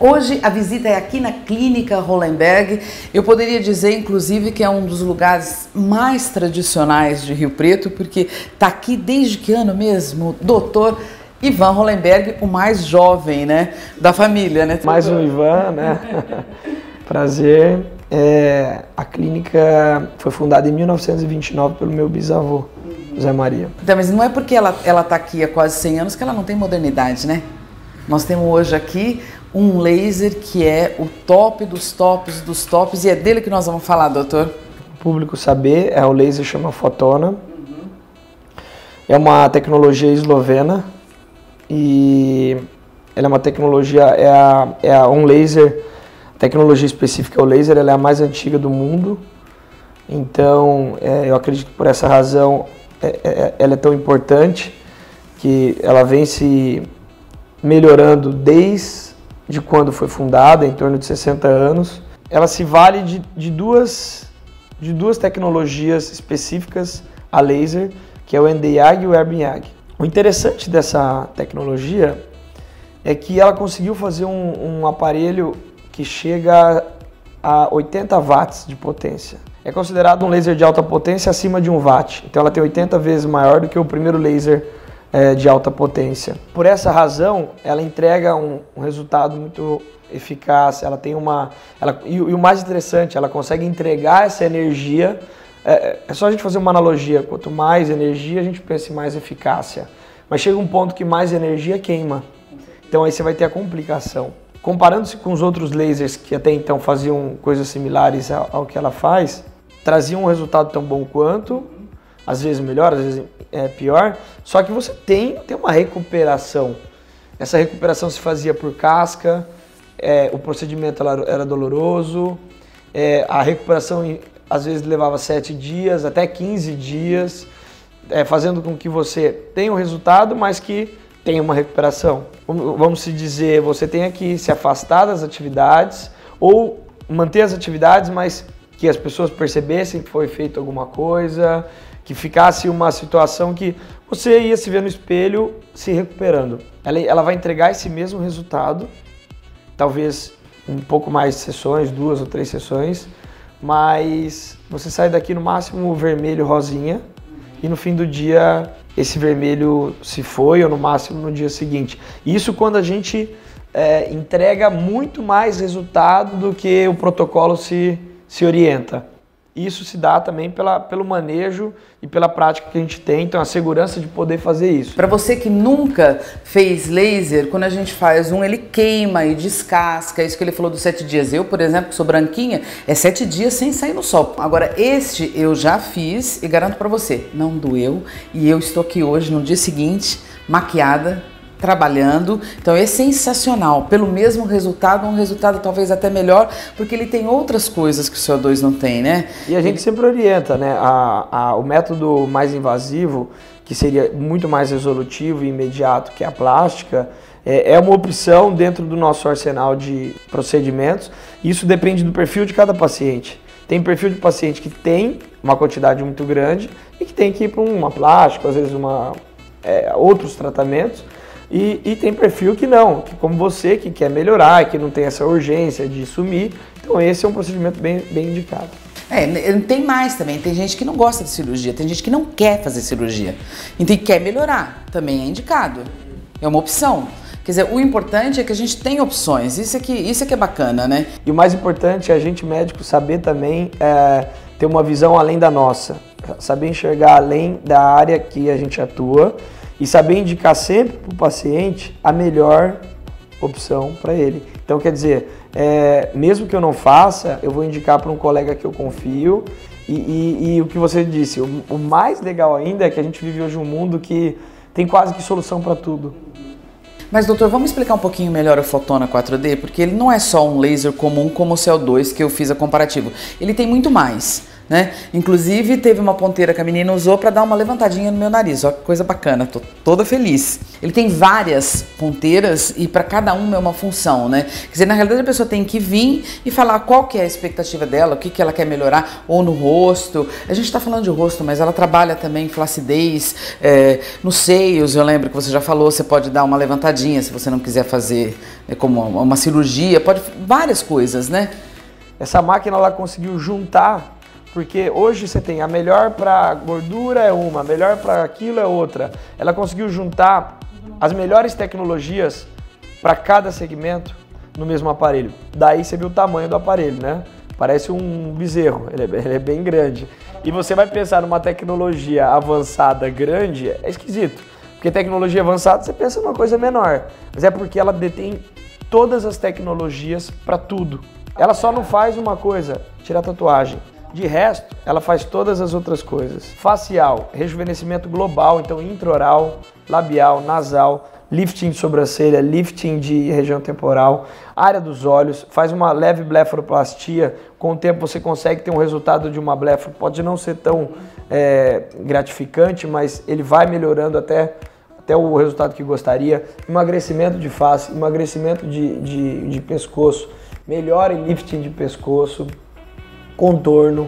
Hoje a visita é aqui na Clínica Hollenberg. Eu poderia dizer, inclusive, que é um dos lugares mais tradicionais de Rio Preto, porque está aqui desde que ano mesmo? Doutor Ivan Hollenberg, o mais jovem, né, da família, né? Mais um Ivan, né? Prazer. A clínica foi fundada em 1929 pelo meu bisavô, Zé Maria. Então, mas não é porque ela está aqui há quase 100 anos que ela não tem modernidade, né? Nós temos hoje aqui um laser que é o top dos tops dos tops e é dele que nós vamos falar, doutor. O público saber, o laser chama Fotona. É uma tecnologia eslovena e ela é uma tecnologia, um laser, a tecnologia específica é o laser, ela é a mais antiga do mundo. Então, eu acredito que por essa razão ela é tão importante que ela vem se melhorando desde quando foi fundada, em torno de 60 anos. Ela se vale de duas tecnologias específicas a laser, que é o Nd:YAG e o ErbYAG. O interessante dessa tecnologia é que ela conseguiu fazer um aparelho que chega a 80 watts de potência. É considerado um laser de alta potência acima de 1 watt, então ela tem 80 vezes maior do que o primeiro laser de alta potência. Por essa razão, ela entrega um resultado muito eficaz, ela tem e o mais interessante, ela consegue entregar essa energia. É só a gente fazer uma analogia, quanto mais energia a gente pensa em mais eficácia, mas chega um ponto que mais energia queima, então aí você vai ter a complicação. Comparando-se com os outros lasers que até então faziam coisas similares ao que ela faz, traziam um resultado tão bom quanto, às vezes melhor, às vezes pior, só que você tem uma recuperação. Essa recuperação se fazia por casca, o procedimento era doloroso, a recuperação às vezes levava 7 dias, até 15 dias, fazendo com que você tenha um resultado, mas que tenha uma recuperação. Vamos se dizer, você tenha que se afastar das atividades ou manter as atividades, mas que as pessoas percebessem que foi feito alguma coisa, que ficasse uma situação que você ia se ver no espelho se recuperando. Ela vai entregar esse mesmo resultado, talvez um pouco mais de sessões, 2 ou 3 sessões, mas você sai daqui no máximo vermelho, rosinha, e no fim do dia esse vermelho se foi, ou no máximo no dia seguinte. Isso quando a gente entrega muito mais resultado do que o protocolo se orienta. Isso se dá também pelo manejo e pela prática que a gente tem, então a segurança de poder fazer isso. Para você que nunca fez laser, quando a gente faz ele queima e descasca, isso que ele falou dos 7 dias. Eu, por exemplo, que sou branquinha, 7 dias sem sair no sol. Agora, este eu já fiz e garanto para você, não doeu e eu estou aqui hoje, no dia seguinte, maquiada, trabalhando, então é sensacional, pelo mesmo resultado, um resultado talvez até melhor, porque ele tem outras coisas que o CO2 não tem, né? E a gente sempre orienta, né? O método mais invasivo, que seria muito mais resolutivo e imediato que a plástica, é uma opção dentro do nosso arsenal de procedimentos. Isso depende do perfil de cada paciente. Tem perfil de paciente que tem uma quantidade muito grande e que tem que ir para uma plástica, às vezes outros tratamentos. E tem perfil que não, que como você, que quer melhorar, que não tem essa urgência de sumir. Então esse é um procedimento bem indicado. Tem mais também, tem gente que não gosta de cirurgia, tem gente que não quer fazer cirurgia. Então quer melhorar, também é indicado, é uma opção. Quer dizer, o importante é que a gente tem opções, isso é que é bacana, né? E o mais importante é a gente médico saber também ter uma visão além da nossa, saber enxergar além da área que a gente atua, e saber indicar sempre para o paciente a melhor opção para ele. Então, quer dizer, mesmo que eu não faça, eu vou indicar para um colega que eu confio. E o que você disse, o mais legal ainda é que a gente vive hoje um mundo que tem quase que solução para tudo. Mas, doutor, vamos explicar um pouquinho melhor o Fotona 4D, porque ele não é só um laser comum como o CO2 que eu fiz a comparativo. Ele tem muito mais. né? Inclusive teve uma ponteira que a menina usou para dar uma levantadinha no meu nariz. Ó, que coisa bacana, tô toda feliz. Ele tem várias ponteiras e para cada uma é uma função, né? Quer dizer, na realidade a pessoa tem que vir e falar qual que é a expectativa dela, o que ela quer melhorar, ou no rosto. A gente tá falando de rosto, mas ela trabalha também flacidez, nos seios, eu lembro que você já falou, você pode dar uma levantadinha se você não quiser fazer como uma cirurgia, pode várias coisas, né? Essa máquina ela conseguiu juntar, porque hoje você tem a melhor para gordura é uma, a melhor para aquilo é outra. Ela conseguiu juntar as melhores tecnologias para cada segmento no mesmo aparelho. Daí você viu o tamanho do aparelho, né? Parece um bezerro, ele é bem grande. E você vai pensar numa tecnologia avançada grande, é esquisito. Porque tecnologia avançada você pensa numa coisa menor, mas é porque ela detém todas as tecnologias para tudo. Ela só não faz uma coisa, tirar tatuagem. De resto, ela faz todas as outras coisas. Facial, rejuvenescimento global, então intraoral, labial, nasal, lifting de sobrancelha, lifting de região temporal, área dos olhos, faz uma leve blefaroplastia. Com o tempo você consegue ter um resultado de uma blefaro, pode não ser tão gratificante, mas ele vai melhorando até o resultado que gostaria. Emagrecimento de face, emagrecimento de pescoço, melhora em lifting de pescoço, contorno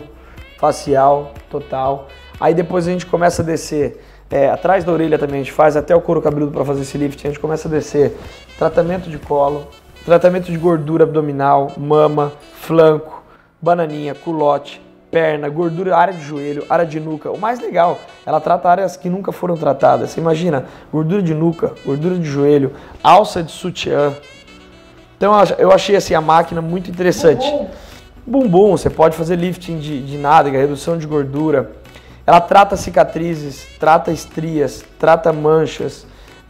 facial total. Aí depois a gente começa a descer, atrás da orelha também a gente faz, até o couro cabeludo para fazer esse lifting, a gente começa a descer tratamento de colo, tratamento de gordura abdominal, mama, flanco, bananinha, culote, perna, gordura, área de joelho, área de nuca. O mais legal, ela trata áreas que nunca foram tratadas. Você imagina, gordura de nuca, gordura de joelho, alça de sutiã. Então eu achei assim a máquina muito interessante. Bumbum, você pode fazer lifting de nádega, redução de gordura. Ela trata cicatrizes, trata estrias, trata manchas.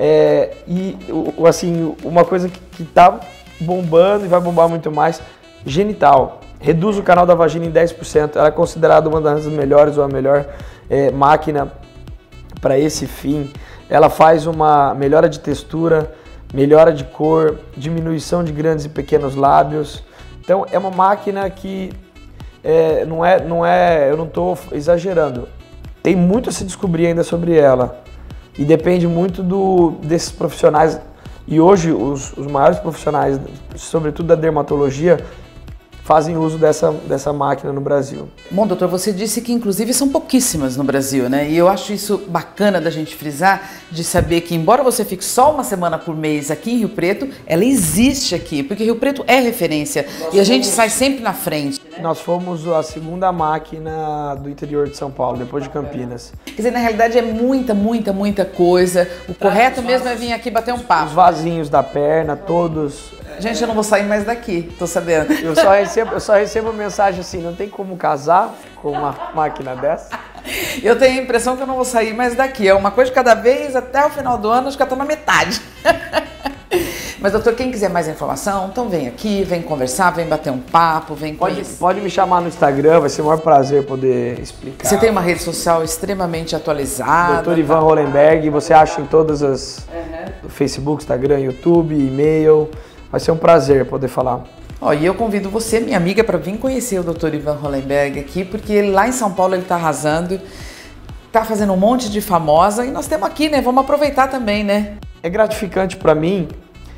E assim, uma coisa que tá bombando e vai bombar muito mais, genital. Reduz o canal da vagina em 10%. Ela é considerada uma das melhores ou a melhor máquina para esse fim. Ela faz uma melhora de textura, melhora de cor, diminuição de grandes e pequenos lábios. Então é uma máquina que eu não estou exagerando. Tem muito a se descobrir ainda sobre ela. E depende muito desses profissionais. E hoje os maiores profissionais, sobretudo da dermatologia, fazem uso dessa máquina no Brasil. Bom, doutor, você disse que inclusive são pouquíssimas no Brasil, né? E eu acho isso bacana da gente frisar, de saber que embora você fique só uma semana por mês aqui em Rio Preto, ela existe aqui, porque Rio Preto é referência e a gente sai sempre na frente. Né? Nós fomos a segunda máquina do interior de São Paulo, depois de Campinas. Quer dizer, na realidade é muita coisa. O correto mesmo é vir aqui bater um papo. Os vasinhos da perna, todos... Gente, eu não vou sair mais daqui, tô sabendo. Eu só recebo mensagem assim, não tem como casar com uma máquina dessa? Eu tenho a impressão que eu não vou sair mais daqui. É uma coisa de cada vez, até o final do ano, acho que eu tô na metade. Mas, doutor, quem quiser mais informação, então vem aqui, vem conversar, vem bater um papo, vem conhecer. Pode me chamar no Instagram, vai ser o maior prazer poder explicar. Você tem uma rede social extremamente atualizada. Dr. Ivan Hollenberg, você acha em todas as... Facebook, Instagram, YouTube, e-mail. Vai ser um prazer poder falar. E eu convido você, minha amiga, para vir conhecer o Dr. Ivan Hollenberg aqui, porque lá em São Paulo ele está arrasando, está fazendo um monte de famosa e nós temos aqui, né? Vamos aproveitar também, né? É gratificante para mim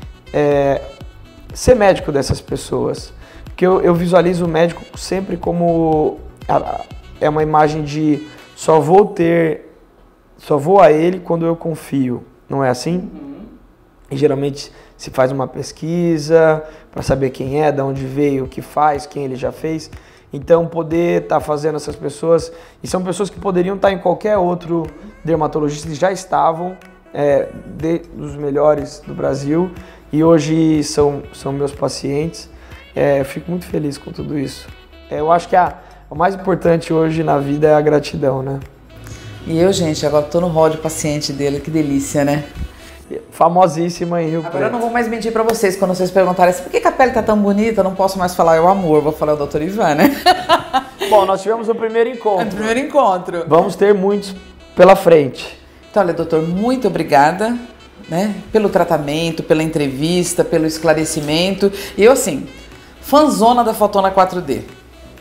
ser médico dessas pessoas, porque eu visualizo o médico sempre como uma imagem de só vou a ele quando eu confio, não é assim? E geralmente se faz uma pesquisa para saber quem é, de onde veio, o que faz, quem ele já fez. Então poder estar fazendo essas pessoas, e são pessoas que poderiam estar em qualquer outro dermatologista, que já estavam dos melhores do Brasil e hoje são meus pacientes. Eu fico muito feliz com tudo isso. Eu acho que o mais importante hoje na vida é a gratidão, né? E eu, gente, agora estou no hall de paciente dele, que delícia, né? Famosíssima em Rio Preto. Agora eu não vou mais mentir pra vocês quando vocês perguntarem assim, por que a pele tá tão bonita? Eu não posso mais falar o amor, vou falar o Dr. Ivan, né? Bom, nós tivemos o primeiro encontro. O primeiro encontro. Vamos ter muitos pela frente. Então, olha, doutor, muito obrigada, né, pelo tratamento, pela entrevista, pelo esclarecimento. E eu, assim, fãzona da Fotona 4D.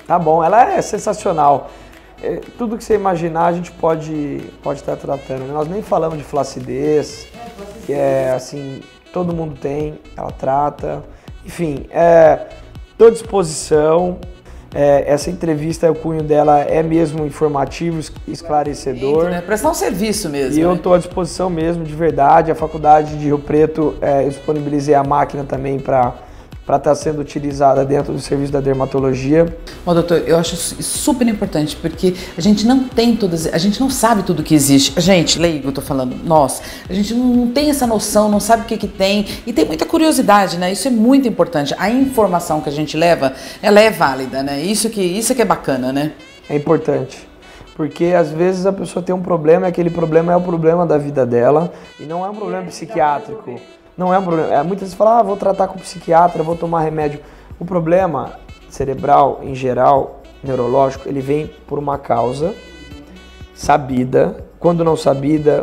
Tá bom, ela é sensacional. Tudo que você imaginar a gente pode estar tratando. Nós nem falamos de flacidez, que é assim, todo mundo tem, ela trata. Enfim, estou à disposição. Essa entrevista, o cunho dela é mesmo informativo, esclarecedor. Né? Prestar um serviço mesmo. E eu estou à disposição mesmo, de verdade. A Faculdade de Rio Preto, eu disponibilizei a máquina também para estar sendo utilizada dentro do serviço da dermatologia. Bom, doutor, eu acho super importante, porque a gente não tem a gente não sabe tudo que existe. A gente, leigo, tô falando, nós, a gente não tem essa noção, não sabe o que tem, e tem muita curiosidade, né? Isso é muito importante. A informação que a gente leva, ela é válida, né? Isso que é bacana, né? É importante. Porque às vezes a pessoa tem um problema e aquele problema é o problema da vida dela, e não é um problema psiquiátrico. Não é um problema. Muitas vezes falam, vou tratar com psiquiatra, vou tomar remédio. O problema cerebral, em geral, neurológico, ele vem por uma causa sabida. Quando não sabida,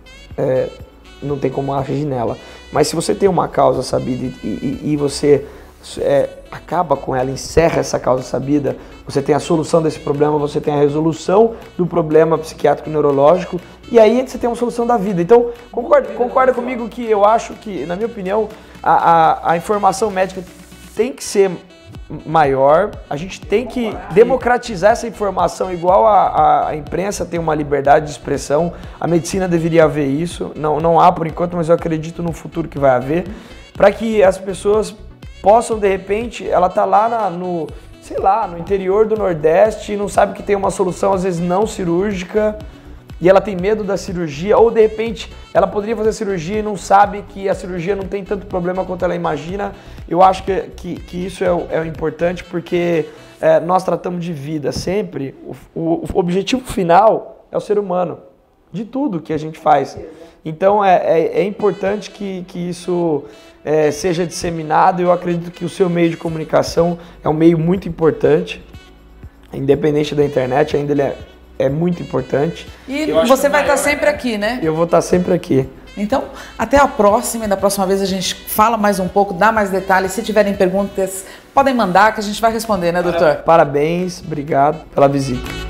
não tem como agir nela. Mas se você tem uma causa sabida e você acaba com ela, encerra essa causa sabida, você tem a solução desse problema, você tem a resolução do problema psiquiátrico e neurológico, e aí você tem uma solução da vida. Então, concorda comigo que eu acho que, na minha opinião, a informação médica tem que ser maior, a gente tem que democratizar essa informação igual a imprensa tem uma liberdade de expressão, a medicina deveria haver isso, não há por enquanto, mas eu acredito no futuro que vai haver, para que as pessoas possam, de repente, ela tá lá no interior do Nordeste e não sabe que tem uma solução, às vezes não cirúrgica, e ela tem medo da cirurgia, ou de repente ela poderia fazer cirurgia e não sabe que a cirurgia não tem tanto problema quanto ela imagina. Eu acho que isso é importante, porque nós tratamos de vida sempre, o objetivo final é o ser humano, de tudo que a gente faz. Então é importante que isso seja disseminado. Eu acredito que o seu meio de comunicação é um meio muito importante, independente da internet, ainda ele é muito importante. E você vai estar sempre aqui, né? Eu vou estar sempre aqui. Então, até a próxima, e da próxima vez a gente fala mais um pouco, dá mais detalhes. Se tiverem perguntas, podem mandar que a gente vai responder, né, doutor? Parabéns, obrigado pela visita.